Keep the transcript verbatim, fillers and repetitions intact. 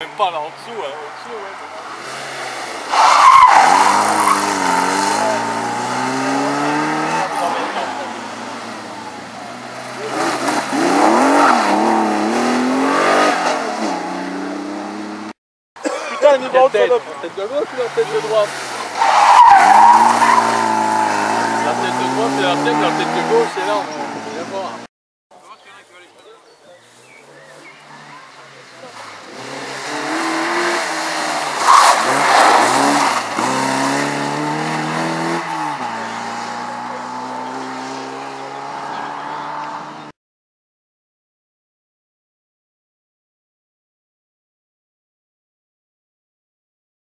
Même pas là en dessous, hein, en dessous, ouais. Putain, il est bon, tête. Tête de gauche ou la tête de droite? La tête de droite, c'est la tête, la tête de gauche, c'est là.